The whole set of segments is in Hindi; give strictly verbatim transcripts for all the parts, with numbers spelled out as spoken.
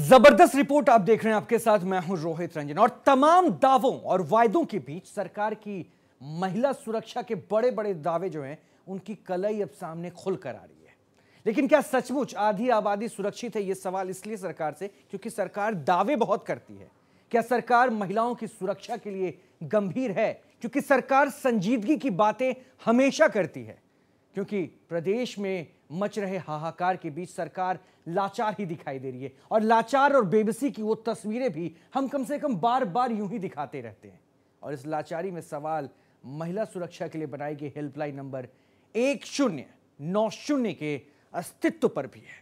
जबरदस्त रिपोर्ट आप देख रहे हैं, आपके साथ मैं हूं रोहित रंजन। और तमाम दावों और वायदों के बीच सरकार की महिला सुरक्षा के बड़े बड़े दावे जो हैं उनकी कलई अब सामने खुल कर आ रही है। लेकिन क्या सचमुच आधी आबादी सुरक्षित है? यह सवाल इसलिए सरकार से क्योंकि सरकार दावे बहुत करती है। क्या सरकार महिलाओं की सुरक्षा के लिए गंभीर है? क्योंकि सरकार संजीदगी की बातें हमेशा करती है। क्योंकि प्रदेश में मच रहे हाहाकार के बीच सरकार लाचार ही दिखाई दे रही है। और लाचार और बेबसी की वो तस्वीरें भी हम कम से कम बार बार यूं ही दिखाते रहते हैं। और इस लाचारी में सवाल महिला सुरक्षा के लिए बनाई गई हेल्पलाइन नंबर एक शून्य नौ शून्य के अस्तित्व पर भी है।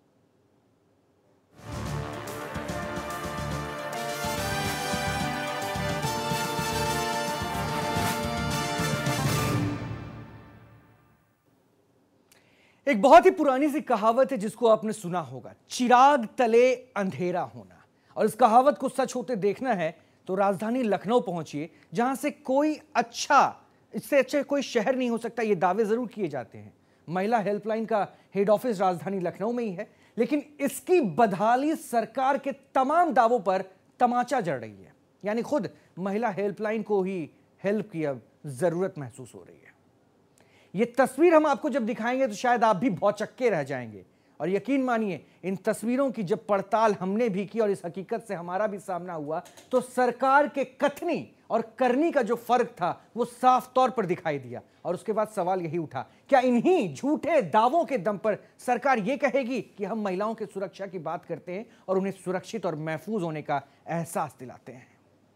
एक बहुत ही पुरानी सी कहावत है जिसको आपने सुना होगा, चिराग तले अंधेरा होना। और इस कहावत को सच होते देखना है तो राजधानी लखनऊ पहुंचिए, जहां से कोई अच्छा इससे अच्छा कोई शहर नहीं हो सकता। ये दावे जरूर किए जाते हैं। महिला हेल्पलाइन का हेड ऑफिस राजधानी लखनऊ में ही है, लेकिन इसकी बदहाली सरकार के तमाम दावों पर तमाचा जड़ रही है। यानी खुद महिला हेल्पलाइन को ही हेल्प की अब जरूरत महसूस हो रही है। ये तस्वीर हम आपको जब दिखाएंगे तो शायद आप भी भौचक्के रह जाएंगे। और यकीन मानिए, इन तस्वीरों की जब पड़ताल हमने भी की और इस हकीकत से हमारा भी सामना हुआ तो सरकार के कथनी और करनी का जो फर्क था वो साफ तौर पर दिखाई दिया। और उसके बाद सवाल यही उठा, क्या इन्हीं झूठे दावों के दम पर सरकार ये कहेगी कि हम महिलाओं की सुरक्षा की बात करते हैं और उन्हें सुरक्षित और महफूज होने का एहसास दिलाते हैं?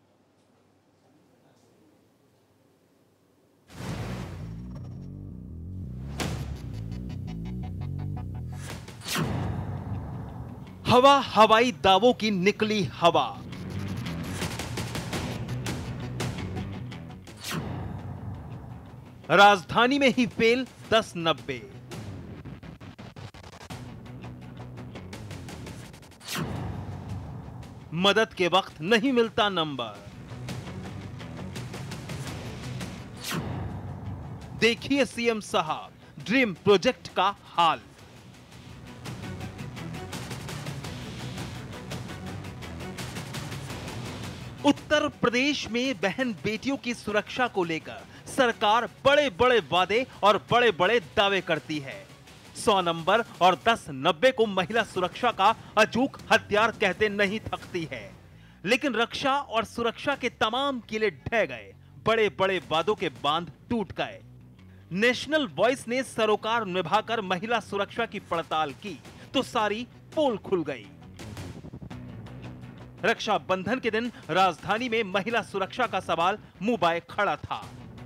हवा हवाई दावों की निकली हवा। राजधानी में ही फेल दस नब्बे। मदद के वक्त नहीं मिलता नंबर। देखिए सीएम साहब ड्रीम प्रोजेक्ट का हाल। उत्तर प्रदेश में बहन बेटियों की सुरक्षा को लेकर सरकार बड़े बड़े वादे और बड़े बड़े दावे करती है। सौ नंबर और दस नब्बे को महिला सुरक्षा का अचूक हथियार कहते नहीं थकती है। लेकिन रक्षा और सुरक्षा के तमाम किले ढह गए, बड़े बड़े वादों के बांध टूट गए। नेशनल वॉइस ने सरोकार निभाकर महिला सुरक्षा की पड़ताल की तो सारी पोल खुल गई। रक्षाबंधन के दिन राजधानी में महिला सुरक्षा का सवाल मुंह बाए खड़ा था।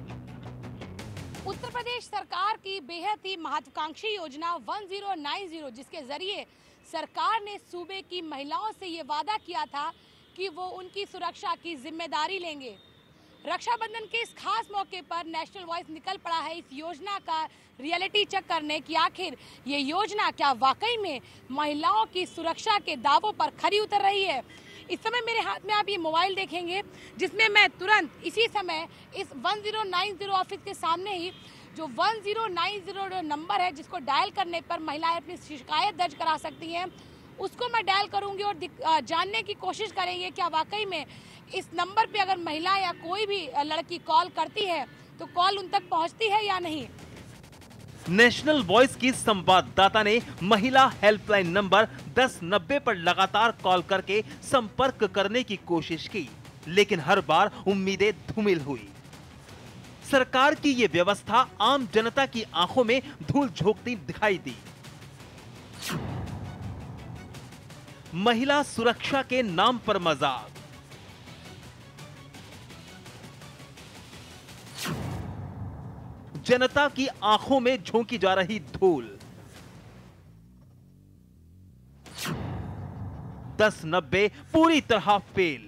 उत्तर प्रदेश सरकार की बेहद ही महत्वाकांक्षी योजना एक हज़ार नब्बे, जिसके जरिए सरकार ने सूबे की महिलाओं से ये वादा किया था कि वो उनकी सुरक्षा की जिम्मेदारी लेंगे। रक्षाबंधन के इस खास मौके पर नेशनल वॉइस निकल पड़ा है इस योजना का रियलिटी चेक करने कि आखिर ये योजना क्या वाकई में महिलाओं की सुरक्षा के दावों पर खरी उतर रही है। इस समय मेरे हाथ में आप ये मोबाइल देखेंगे, जिसमें मैं तुरंत इसी समय इस एक हज़ार नब्बे ऑफिस के सामने ही जो एक हज़ार नब्बे नंबर है जिसको डायल करने पर महिलाएं अपनी शिकायत दर्ज करा सकती हैं, उसको मैं डायल करूंगी और जानने की कोशिश करेंगे क्या वाकई में इस नंबर पे अगर महिला या कोई भी लड़की कॉल करती है तो कॉल उन तक पहुंचती है या नहीं। नेशनल वॉइस की संवाददाता ने महिला हेल्पलाइन नंबर दस नब्बे पर लगातार कॉल करके संपर्क करने की कोशिश की, लेकिन हर बार उम्मीदें धूमिल हुई। सरकार की ये व्यवस्था आम जनता की आंखों में धूल झोंकती दिखाई दी। महिला सुरक्षा के नाम पर मजाक। जनता की आंखों में झोंकी जा रही धूल। दस नब्बे पूरी तरह फेल।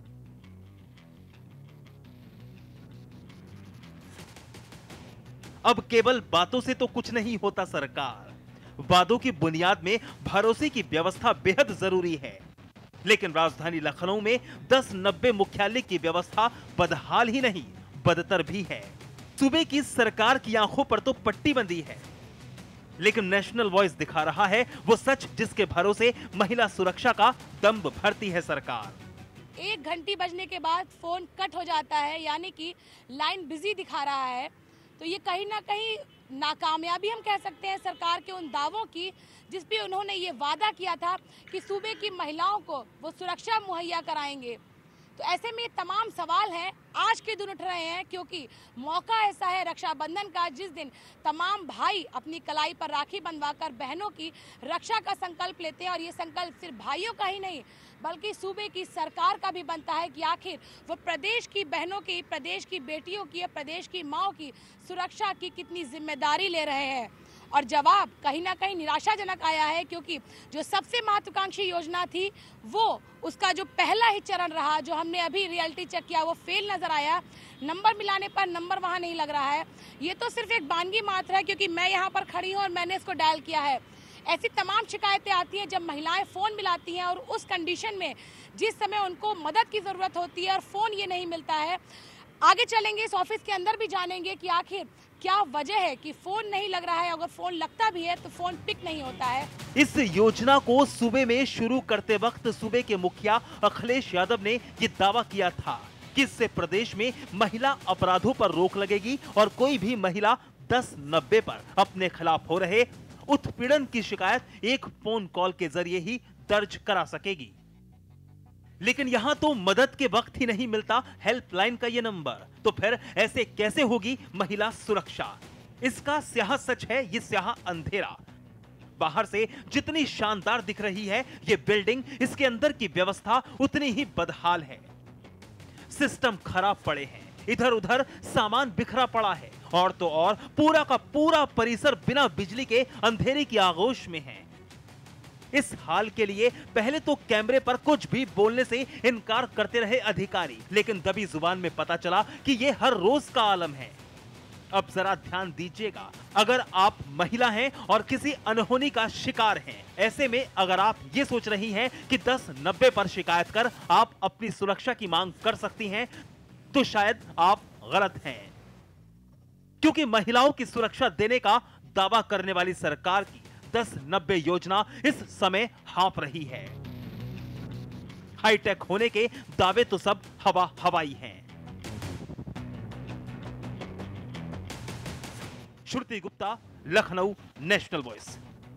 अब केवल बातों से तो कुछ नहीं होता सरकार। वादों की बुनियाद में भरोसे की व्यवस्था बेहद जरूरी है। लेकिन राजधानी लखनऊ में दस नब्बे मुख्यालय की व्यवस्था बदहाल ही नहीं, बदतर भी है। सूबे की सरकार की आंखों पर तो पट्टी बंदी है। लेकिन नेशनल वॉइस दिखा रहा है वो सच जिसके भरोसे महिला सुरक्षा का दम्ब भरती है सरकार। एक घंटी बजने के बाद फोन कट हो जाता है, यानी कि लाइन बिजी दिखा रहा है। तो ये कहीं ना कहीं नाकामयाबी हम कह सकते हैं सरकार के उन दावों की, जिस पे उन्होंने ये वादा किया था कि सूबे की महिलाओं को वो सुरक्षा मुहैया कराएंगे। तो ऐसे में तमाम सवाल हैं, आज के दिन उठ रहे हैं, क्योंकि मौका ऐसा है रक्षाबंधन का, जिस दिन तमाम भाई अपनी कलाई पर राखी बंधवाकर बहनों की रक्षा का संकल्प लेते हैं। और ये संकल्प सिर्फ भाइयों का ही नहीं बल्कि सूबे की सरकार का भी बनता है कि आखिर वो प्रदेश की बहनों की, प्रदेश की बेटियों की, प्रदेश की माओ की सुरक्षा की कितनी जिम्मेदारी ले रहे हैं। और जवाब कहीं ना कहीं निराशाजनक आया है, क्योंकि जो सबसे महत्वाकांक्षी योजना थी वो उसका जो पहला ही चरण रहा, जो हमने अभी रियलिटी चेक किया, वो फेल नजर आया। नंबर मिलाने पर नंबर वहां नहीं लग रहा है। ये तो सिर्फ एक बानगी मात्र है, क्योंकि मैं यहाँ पर खड़ी हूँ और मैंने इसको डायल किया है। ऐसी तमाम शिकायतें आती हैं जब महिलाएं फोन मिलाती हैं और उस कंडीशन में जिस समय उनको मदद की जरूरत होती है और फोन ये नहीं मिलता है। आगे चलेंगे, इस ऑफिस के अंदर भी जानेंगे कि आखिर क्या वजह है कि फोन नहीं लग रहा है, अगर फोन लगता भी है तो फोन पिक नहीं होता है। इस योजना को सूबे में शुरू करते वक्त सूबे के मुखिया अखिलेश यादव ने ये दावा किया था कि इससे प्रदेश में महिला अपराधों पर रोक लगेगी और कोई भी महिला दस नब्बे पर अपने खिलाफ हो रहे उत्पीड़न की शिकायत एक फोन कॉल के जरिए ही दर्ज करा सकेगी। लेकिन यहां तो मदद के वक्त ही नहीं मिलता हेल्पलाइन का ये नंबर, तो फिर ऐसे कैसे होगी महिला सुरक्षा? इसका स्याह सच है ये स्याह अंधेरा। बाहर से जितनी शानदार दिख रही है ये बिल्डिंग, इसके अंदर की व्यवस्था उतनी ही बदहाल है। सिस्टम खराब पड़े हैं, इधर उधर सामान बिखरा पड़ा है, और तो और पूरा का पूरा परिसर बिना बिजली के अंधेरे की आगोश में है। इस हाल के लिए पहले तो कैमरे पर कुछ भी बोलने से इनकार करते रहे अधिकारी, लेकिन दबी जुबान में पता चला कि ये हर रोज का आलम है। अब जरा ध्यान दीजिएगा, अगर आप महिला हैं और किसी अनहोनी का शिकार हैं, ऐसे में अगर आप ये सोच रही हैं कि दस नब्बे पर शिकायत कर आप अपनी सुरक्षा की मांग कर सकती हैं, तो शायद आप गलत हैं। क्योंकि महिलाओं की सुरक्षा देने का दावा करने वाली सरकार की दस नब्बे योजना इस समय हाँफ रही है। हाईटेक होने के दावे तो सब हवा हवाई हैं। Shruti Gupta, Lucknow, national voice.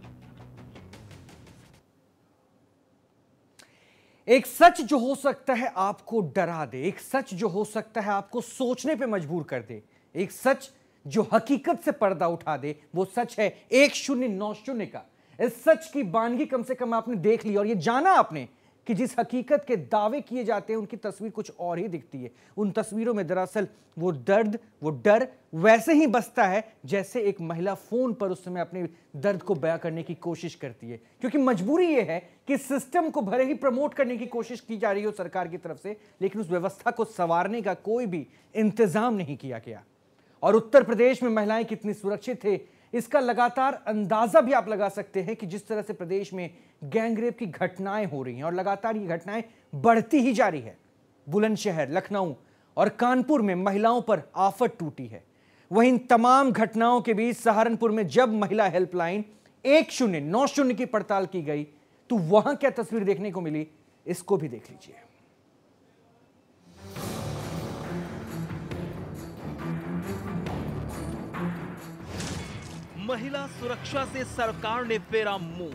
एक सच जो हो सकता है आपको डरा दे, एक सच जो हो सकता है आपको सोचने पे मजबूर कर दे, एक सच जो हकीकत से पर्दा उठा दे, वो सच है एक शून्य नौ शून्य का। इस सच की बानगी कम से कम आपने देख ली और ये जाना आपने कि जिस हकीकत के दावे किए जाते हैं उनकी तस्वीर कुछ और ही दिखती है। उन तस्वीरों में दरअसल वो दर्द, वो डर वैसे ही बसता है जैसे एक महिला फोन पर उस समय अपने दर्द को बयां करने की कोशिश करती है, क्योंकि मजबूरी ये है कि सिस्टम को भले ही प्रमोट करने की कोशिश की जा रही हो सरकार की तरफ से, लेकिन उस व्यवस्था को संवारने का कोई भी इंतजाम नहीं किया गया। और उत्तर प्रदेश में महिलाएं कितनी सुरक्षित थे इसका लगातार अंदाजा भी आप लगा सकते हैं कि जिस तरह से प्रदेश में गैंगरेप की घटनाएं हो रही हैं और लगातार ये घटनाएं बढ़ती ही जा रही है। बुलंदशहर, लखनऊ और कानपुर में महिलाओं पर आफत टूटी है। वहीं इन तमाम घटनाओं के बीच सहारनपुर में जब महिला हेल्पलाइन एक शून्य नौ शून्य की पड़ताल की गई तो वहां क्या तस्वीर देखने को मिली, इसको भी देख लीजिए। महिला सुरक्षा से सरकार ने फेरा मुंह।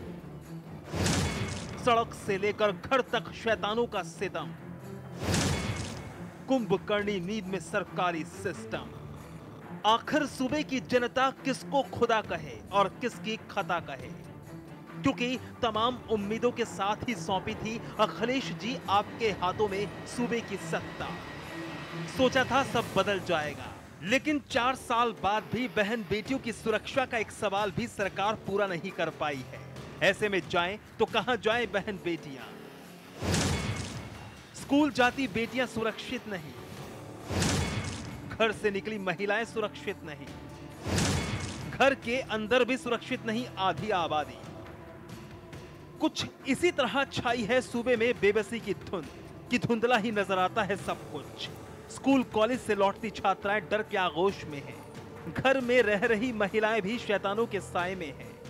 सड़क से लेकर घर तक शैतानों का सितम। कुंभकर्णी नींद में सरकारी सिस्टम। आखिर सूबे की जनता किसको खुदा कहे और किसकी खता कहे, क्योंकि तमाम उम्मीदों के साथ ही सौंपी थी अखिलेश जी आपके हाथों में सूबे की सत्ता। सोचा था सब बदल जाएगा, लेकिन चार साल बाद भी बहन बेटियों की सुरक्षा का एक सवाल भी सरकार पूरा नहीं कर पाई है। ऐसे में जाएं तो कहां जाएं बहन बेटियां? स्कूल जाती बेटियां सुरक्षित नहीं, घर से निकली महिलाएं सुरक्षित नहीं, घर के अंदर भी सुरक्षित नहीं आधी आबादी। कुछ इसी तरह छाई है सूबे में बेबसी की धुंध कि धुंधला ही नजर आता है सब कुछ। स्कूल कॉलेज से लौटती छात्राएं डर के आगोश में हैं। घर में रह रही महिलाएं भी शैतानों के साए में हैं।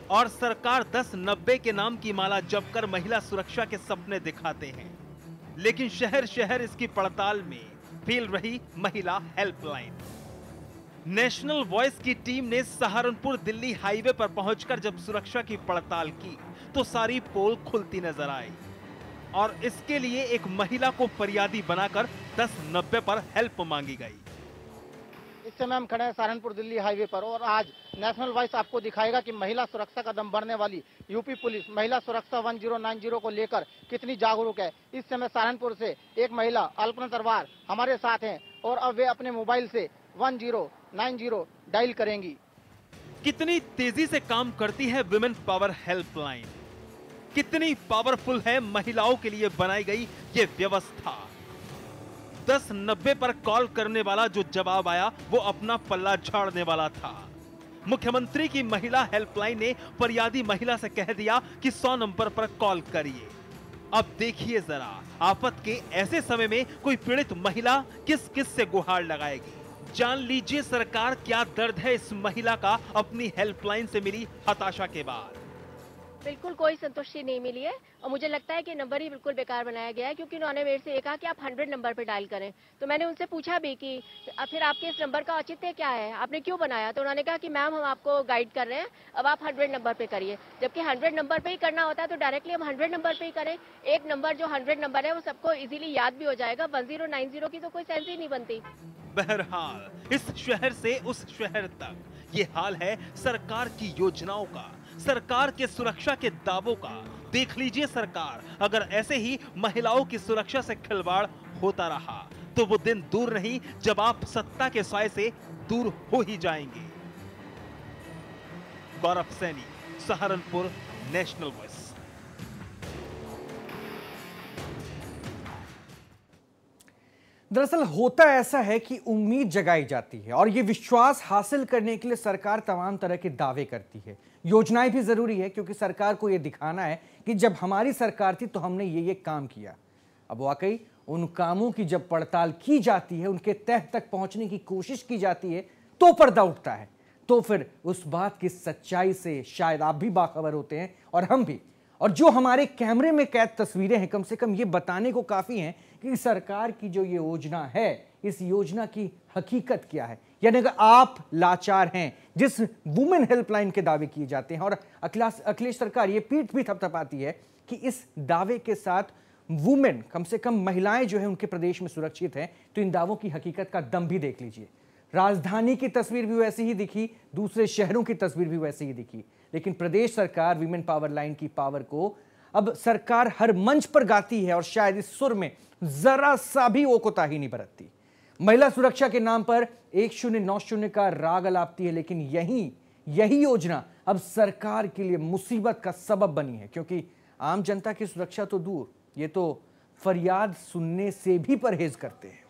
और सरकार दस नब्बे के नाम की माला जपकर महिला सुरक्षा के सपने दिखाते हैं, लेकिन शहर शहर इसकी पड़ताल में फेल रही महिला हेल्पलाइन। नेशनल वॉइस की टीम ने सहारनपुर दिल्ली हाईवे पर पहुंचकर जब सुरक्षा की पड़ताल की तो सारी पोल खुलती नजर आई और इसके लिए एक महिला को फरियादी बनाकर दस नब्बे पर हेल्प मांगी गई। इस समय हम खड़े हैं सहारनपुर दिल्ली हाईवे पर और आज नेशनल वॉइस आपको दिखाएगा कि महिला सुरक्षा का दम बढ़ने वाली यूपी पुलिस महिला सुरक्षा वन जीरो नाइन जीरो को लेकर कितनी जागरूक है। इस समय सहारनपुर से एक महिला अल्पना तरवार हमारे साथ हैं और अब वे अपने मोबाइल से one zero nine zero dial करेंगी। कितनी तेजी से काम करती है विमेन पावर हेल्पलाइन, कितनी पावरफुल है महिलाओं के लिए बनाई गई ये व्यवस्था। दस नब्बे पर कॉल करने वाला जो जवाब आया वो अपना पल्ला झाड़ने वाला था। मुख्यमंत्री की महिला हेल्पलाइन ने फरियादी महिला से कह दिया कि सौ नंबर पर कॉल करिए। अब देखिए जरा, आफत के ऐसे समय में कोई पीड़ित महिला किस किस से गुहार लगाएगी। जान लीजिए सरकार क्या दर्द है इस महिला का अपनी हेल्पलाइन से मिली हताशा के बाद। बिल्कुल कोई संतुष्टि नहीं मिली है और मुझे लगता है कि नंबर ही बिल्कुल बेकार बनाया गया है, क्योंकि उन्होंने मेरे से ये कहा कि आप हंड्रेड नंबर पे डायल करें। तो मैंने उनसे पूछा भी कि फिर आपके इस नंबर का औचित्य क्या है, आपने क्यों बनाया। तो उन्होंने कहा कि मैम हम आपको गाइड कर रहे हैं, अब आप हंड्रेड नंबर पे करिए। जबकि हंड्रेड नंबर पे ही करना होता है तो डायरेक्टली हम हंड्रेड नंबर पे ही करें। एक नंबर जो हंड्रेड नंबर है वो सबको इजीली याद भी हो जाएगा। वन जीरो नाइन जीरो की तो कोई सेंस ही नहीं बनती। बहरहाल इस शहर से उस शहर तक ये हाल है सरकार की योजनाओं का, सरकार के सुरक्षा के दावों का। देख लीजिए सरकार, अगर ऐसे ही महिलाओं की सुरक्षा से खिलवाड़ होता रहा तो वो दिन दूर नहीं जब आप सत्ता के साए से दूर हो ही जाएंगे। Gaurav Saini, Saharanpur, national voice. दरअसल होता ऐसा है कि उम्मीद जगाई जाती है और ये विश्वास हासिल करने के लिए सरकार तमाम तरह के दावे करती है। योजनाएं भी जरूरी है क्योंकि सरकार को ये दिखाना है कि जब हमारी सरकार थी तो हमने ये ये काम किया। अब वाकई उन कामों की जब पड़ताल की जाती है, उनके तह तक पहुंचने की कोशिश की जाती है तो पर्दा उठता है। तो फिर उस बात की सच्चाई से शायद आप भी बाखबर होते हैं और हम भी। और जो हमारे कैमरे में कैद तस्वीरें हैं कम से कम ये बताने को काफी हैं कि सरकार की जो ये योजना है, इस योजना की हकीकत क्या है। यानी अगर आप लाचार हैं, जिस वुमेन हेल्पलाइन के दावे किए जाते हैं, और अखिलेश सरकार ये पीठ भी थपथपाती है कि इस दावे के साथ वुमेन, कम से कम महिलाएं जो है उनके प्रदेश में सुरक्षित हैं, तो इन दावों की हकीकत का दम भी देख लीजिए। राजधानी की तस्वीर भी वैसी ही दिखी, दूसरे शहरों की तस्वीर भी वैसी ही दिखी, लेकिन प्रदेश सरकार विमेन पावर लाइन की पावर को अब सरकार हर मंच पर गाती है और शायद इस सुर में जरा सा भी वो कोताही नहीं बरतती। महिला सुरक्षा के नाम पर एक शून्य नौ शून्य का राग अलापती है, लेकिन यही यही योजना अब सरकार के लिए मुसीबत का सबब बनी है, क्योंकि आम जनता की सुरक्षा तो दूर, ये तो फरियाद सुनने से भी परहेज करते हैं।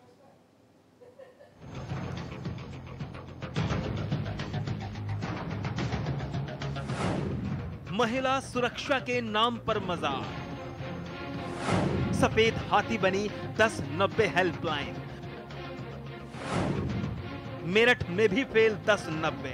महिला सुरक्षा के नाम पर मजाक, सफेद हाथी बनी दस नब्बे हेल्पलाइन। मेरठ में भी फेल दस नब्बे।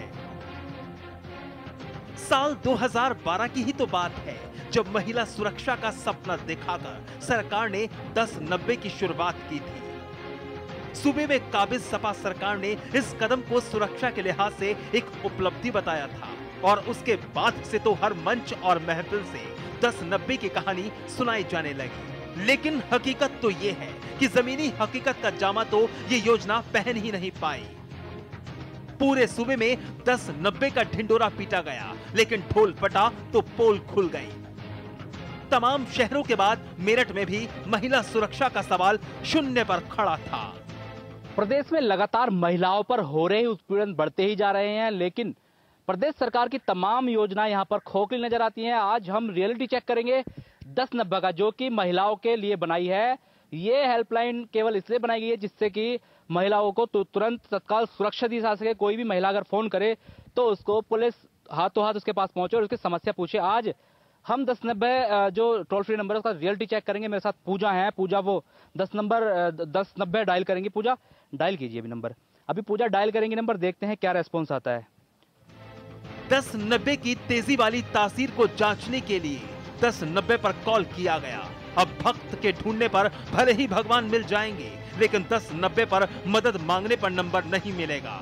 साल दो हज़ार बारह की ही तो बात है जब महिला सुरक्षा का सपना दिखाकर सरकार ने दस नब्बे की शुरुआत की थी। सूबे में काबिज सपा सरकार ने इस कदम को सुरक्षा के लिहाज से एक उपलब्धि बताया था और उसके बाद से तो हर मंच और महफिल से दस नब्बे की कहानी सुनाई जाने लगी। लेकिन हकीकत तो ये है कि जमीनी हकीकत का जामा तो ये योजना पहन ही नहीं पाई। पूरे सूबे में दस नब्बे का ढिंडोरा पीटा गया, लेकिन ढोल पटा तो पोल खुल गई। तमाम शहरों के बाद मेरठ में भी महिला सुरक्षा का सवाल शून्य पर खड़ा था। प्रदेश में लगातार महिलाओं पर हो रहे उत्पीड़न बढ़ते ही जा रहे हैं, लेकिन प्रदेश सरकार की तमाम योजनाएं यहां पर खोखली नजर आती हैं। आज हम रियलिटी चेक करेंगे दस नब्बे का, जो कि महिलाओं के लिए बनाई है। ये हेल्पलाइन केवल इसलिए बनाई गई है जिससे कि महिलाओं को तो तुरंत तत्काल सुरक्षा दी जा सके। कोई भी महिला अगर फोन करे तो उसको पुलिस हाथों हाथ उसके पास पहुंचे और उसकी समस्या पूछे। आज हम दस नब्बे जो टोल फ्री नंबर है उसका रियलिटी चेक करेंगे। मेरे साथ पूजा है, पूजा वो दस नंबर दस नब्बे डायल करेंगी। पूजा डायल कीजिए अभी नंबर, अभी पूजा डायल करेंगी नंबर, देखते हैं क्या रेस्पॉन्स आता है। दस नब्बे की तेजी वाली तासीर को जांचने के लिए दस नब्बे पर कॉल किया गया। अब भक्त के ढूंढने पर भले ही भगवान मिल जाएंगे, लेकिन दस नब्बे पर मदद मांगने पर नंबर नहीं मिलेगा।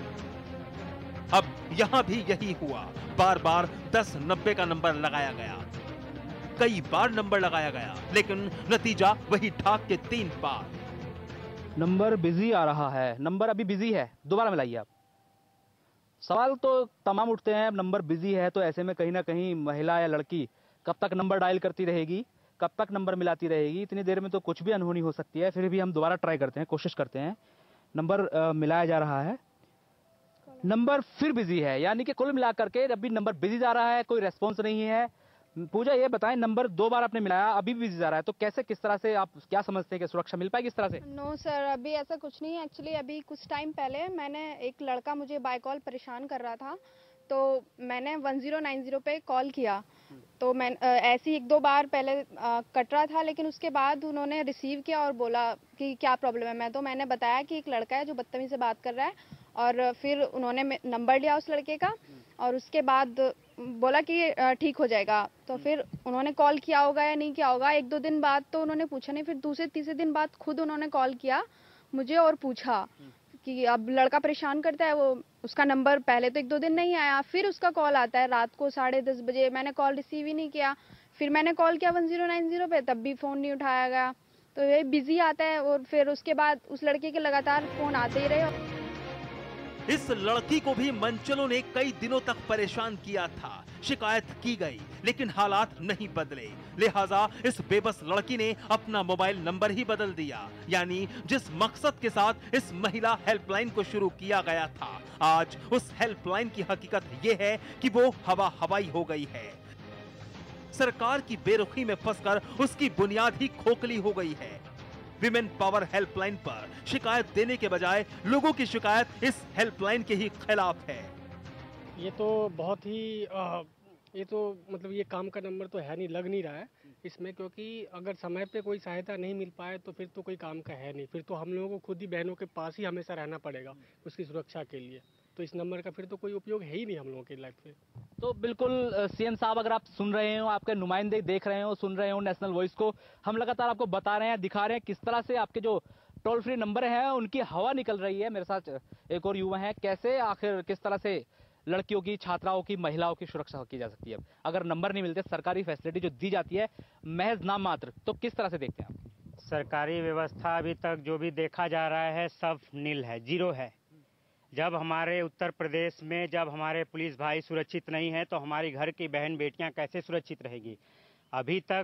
अब यहां भी यही हुआ, बार बार दस नब्बे का नंबर लगाया गया, कई बार नंबर लगाया गया, लेकिन नतीजा वही ढाक के तीन बार। नंबर बिजी आ रहा है, नंबर अभी बिजी है, दोबारा मिलाइए आप। सवाल तो तमाम उठते हैं, नंबर बिजी है तो ऐसे में कहीं ना कहीं महिला या लड़की कब तक नंबर डायल करती रहेगी, कब तक नंबर मिलाती रहेगी, इतनी देर में तो कुछ भी अनहोनी हो सकती है। फिर भी हम दोबारा ट्राई करते हैं, कोशिश करते हैं। नंबर आ, मिलाया जा रहा है, नंबर फिर बिजी है, यानी कि कुल मिलाकर के अभी नंबर बिजी जा रहा है, कोई रेस्पॉन्स नहीं है। पूजा ये बताएं, नंबर दो बार आपने मिलाया, अभी भी बिजी जा रहा है, तो कैसे, किस तरह से आप क्या समझते हैं कि सुरक्षा मिल पाएगी इस तरह से? नो सर, अभी ऐसा कुछ नहीं है। एक्चुअली अभी कुछ टाइम पहले मैंने एक लड़का मुझे बाय कॉल परेशान कर रहा था, तो मैंने वन ज़ीरो नाइन ज़ीरो पे कॉल किया, तो मैं ऐसी एक दो बार पहले आ, कट रहा था, लेकिन उसके बाद उन्होंने रिसीव किया और बोला कि क्या प्रॉब्लम है। मैं तो मैंने बताया कि एक लड़का है जो बदतमीजी से बात कर रहा है, और फिर उन्होंने नंबर लिया उस लड़के का और उसके बाद बोला कि ठीक हो जाएगा। तो फिर उन्होंने कॉल किया होगा या नहीं किया होगा, एक दो दिन बाद तो उन्होंने पूछा नहीं, फिर दूसरे तीसरे दिन बाद खुद उन्होंने कॉल किया मुझे और पूछा कि अब लड़का परेशान करता है, वो उसका नंबर पहले तो एक दो दिन नहीं आया, फिर उसका कॉल आता है रात को साढ़े दस बजे, मैंने कॉल रिसीव ही नहीं किया। फिर मैंने कॉल किया वन ज़ीरो नाइन ज़ीरो पे, तब भी फ़ोन नहीं उठाया गया, तो ये बिजी आता है। और फिर उसके बाद उस लड़के के लगातार फ़ोन आते ही रहे। इस लड़की को भी मंचलों ने कई दिनों तक परेशान किया था, शिकायत की गई, लेकिन हालात नहीं बदले। लिहाजा इस बेबस लड़की ने अपना मोबाइल नंबर ही बदल दिया, यानी जिस मकसद के साथ इस महिला हेल्पलाइन को शुरू किया गया था, आज उस हेल्पलाइन की हकीकत ये है कि वो हवा हवाई हो गई है। सरकार की बेरुखी में फंसकर उसकी बुनियाद ही खोखली हो गई है। विमेन पावर हेल्पलाइन पर शिकायत देने के बजाय लोगों की शिकायत इस हेल्पलाइन के ही खिलाफ है। ये तो बहुत ही आ, ये तो मतलब ये काम का नंबर तो है नहीं, लग नहीं रहा है इसमें, क्योंकि अगर समय पे कोई सहायता नहीं मिल पाए तो फिर तो कोई काम का है नहीं, फिर तो हम लोगों को खुद ही बहनों के पास ही हमेशा रहना पड़ेगा उसकी सुरक्षा के लिए। तो इस नंबर का फिर तो कोई उपयोग है ही नहीं हम लोगों की लाइफ में। तो बिल्कुल सीएम साहब, अगर आप सुन रहे हो, आपके नुमाइंदे देख रहे हो, सुन रहे हो नेशनल वॉइस को, हम लगातार आपको बता रहे हैं, दिखा रहे हैं किस तरह से आपके जो टोल फ्री नंबर है उनकी हवा निकल रही है। मेरे साथ एक और युवा है, कैसे आखिर किस तरह से लड़कियों की, छात्राओं की, महिलाओं की सुरक्षा की जा सकती है अगर नंबर नहीं मिलते, सरकारी फैसिलिटी जो दी जाती है महज नाम मात्र, तो किस तरह से देखते हैं आप? सरकारी व्यवस्था अभी तक जो भी देखा जा रहा है सब नील है, जीरो है। जब हमारे उत्तर प्रदेश में जब हमारे पुलिस भाई सुरक्षित नहीं है तो हमारी घर की बहन बेटियां कैसे सुरक्षित रहेगी? अभी तक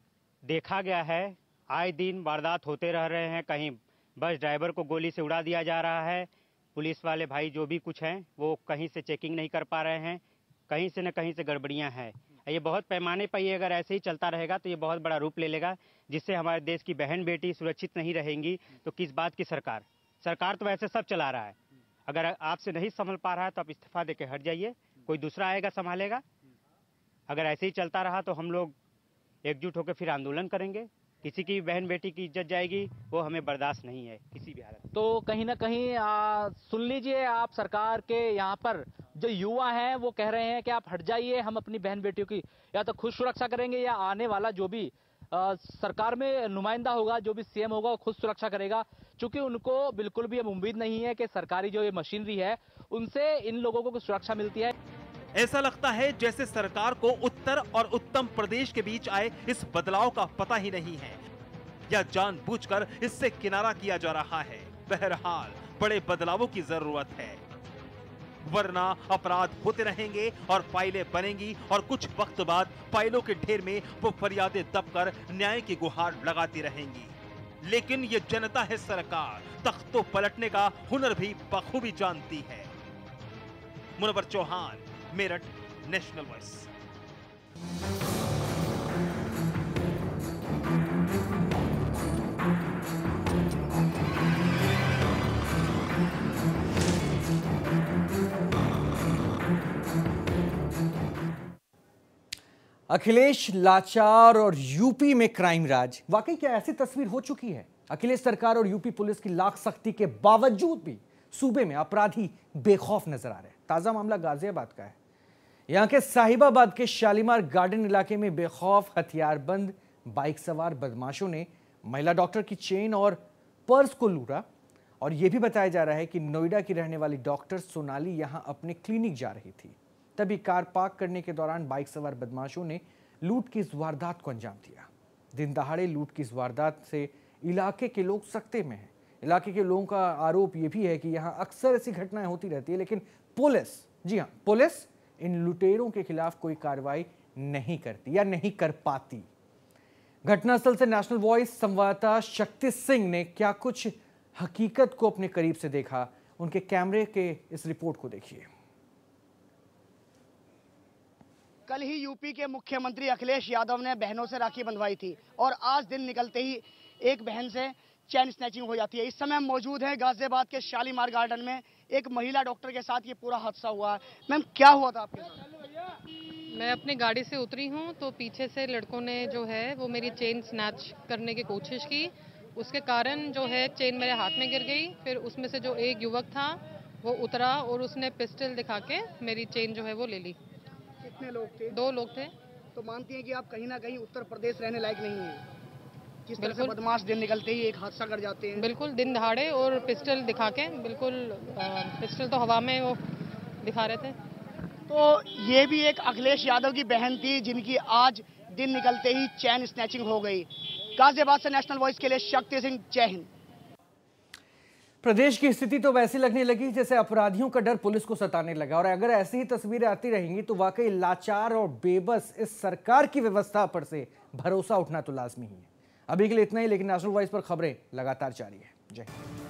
देखा गया है आए दिन वारदात होते रह रहे हैं, कहीं बस ड्राइवर को गोली से उड़ा दिया जा रहा है, पुलिस वाले भाई जो भी कुछ हैं वो कहीं से चेकिंग नहीं कर पा रहे हैं, कहीं से न कहीं से गड़बड़ियां हैं। ये बहुत पैमाने पर ये अगर ऐसे ही चलता रहेगा तो ये बहुत बड़ा रूप ले लेगा, जिससे हमारे देश की बहन बेटी सुरक्षित नहीं रहेंगी। तो किस बात की सरकार? सरकार तो वैसे सब चला रहा है, अगर आपसे नहीं संभल पा रहा है तो आप इस्तीफा देके हट जाइए, कोई दूसरा आएगा संभालेगा। अगर ऐसे ही चलता रहा तो हम लोग एकजुट होकर फिर आंदोलन करेंगे। किसी की बहन बेटी की इज्जत जाएगी वो हमें बर्दाश्त नहीं है किसी भी हालत। तो कहीं ना कहीं आ, सुन लीजिए आप, सरकार के यहाँ पर जो युवा हैं वो कह रहे हैं कि आप हट जाइए, हम अपनी बहन बेटियों की या तो खुद सुरक्षा करेंगे या आने वाला जो भी आ, सरकार में नुमाइंदा होगा, जो भी सीएम होगा वो खुद सुरक्षा करेगा, क्योंकि उनको बिल्कुल भी अब उम्मीद नहीं है कि सरकारी जो ये मशीनरी है उनसे इन लोगों को सुरक्षा मिलती है। ऐसा लगता है जैसे सरकार को उत्तर और उत्तम प्रदेश के बीच आए इस बदलाव का पता ही नहीं है, या जानबूझकर इससे किनारा किया जा रहा है। बहरहाल बड़े बदलावों की जरूरत है, वरना अपराध होते रहेंगे और फाइलें बनेंगी और कुछ वक्त बाद फाइलों के ढेर में वो फरियादें दबकर न्याय की गुहार लगाती रहेंगी। लेकिन ये जनता है, सरकार तख्तों पलटने का हुनर भी बखूबी जानती है। Munawwar Chauhan, Meerut, national voice. अखिलेश लाचार और यूपी में क्राइम राज, वाकई क्या ऐसी तस्वीर हो चुकी है? अखिलेश सरकार और यूपी पुलिस की लाख सख्ती के बावजूद भी सूबे में अपराधी बेखौफ नजर आ रहे हैं। ताजा मामला गाजियाबाद का है, यहाँ के साहिबाबाद के शालीमार गार्डन इलाके में बेखौफ हथियारबंद बाइक सवार बदमाशों ने महिला डॉक्टर की चेन और पर्स को लूटा। और यह भी बताया जा रहा है कि नोएडा की रहने वाली डॉक्टर सोनाली यहां अपने क्लिनिक जा रही थी। तभी कार पार्क करने के दौरान बाइक सवार बदमाशों ने लूट की इस वारदात को अंजाम दिया। दिन दहाड़े लूट की इस वारदात से इलाके के लोग सख्ते में हैं। इलाके के लोगों का आरोप यह भी है कि यहां अक्सर ऐसी घटनाएं होती रहती है, लेकिन पुलिस, जी हां, पुलिस इन लुटेरों के खिलाफ कोई कार्रवाई नहीं करती या नहीं कर पाती। घटनास्थल से नेशनल वॉइस संवाददाता शक्ति सिंह ने क्या कुछ हकीकत को अपने करीब से देखा, उनके कैमरे के इस रिपोर्ट को देखिए। कल ही यूपी के मुख्यमंत्री अखिलेश यादव ने बहनों से राखी बंधवाई थी और आज दिन निकलते ही एक बहन से चैन स्नैचिंग हो जाती है। इस समय हम मौजूद हैं गाजियाबाद के शालीमार गार्डन में। एक महिला डॉक्टर के साथ ये पूरा हादसा हुआ है। मैम, क्या हुआ था आपके साथ? मैं अपनी गाड़ी से उतरी हूँ तो पीछे से लड़कों ने जो है वो मेरी चेन स्नैच करने की कोशिश की। उसके कारण जो है चेन मेरे हाथ में गिर गई। फिर उसमें से जो एक युवक था वो उतरा और उसने पिस्टल दिखा के मेरी चेन जो है वो ले ली। कितने लोग थे? दो लोग थे। तो मानती हैं कि आप कहीं ना कहीं उत्तर प्रदेश रहने लायक नहीं हैं? किस तरह से बदमाश दिन निकलते ही एक हादसा कर जाते हैं। बिल्कुल दिन दहाड़े और पिस्टल दिखा के, बिल्कुल पिस्टल तो हवा में वो दिखा रहे थे। तो ये भी एक अखिलेश यादव की बहन थी जिनकी आज दिन निकलते ही चैन स्नैचिंग हो गई। गाजियाबाद से नेशनल वॉइस के लिए शक्ति सिंह, जय हिंद। प्रदेश की स्थिति तो वैसी लगने लगी जैसे अपराधियों का डर पुलिस को सताने लगा। और अगर ऐसी ही तस्वीरें आती रहेंगी तो वाकई लाचार और बेबस इस सरकार की व्यवस्था पर से भरोसा उठना तो लाजमी ही है। अभी के लिए इतना ही, लेकिन नेशनल वॉइस पर खबरें लगातार जारी है। जय हिंद।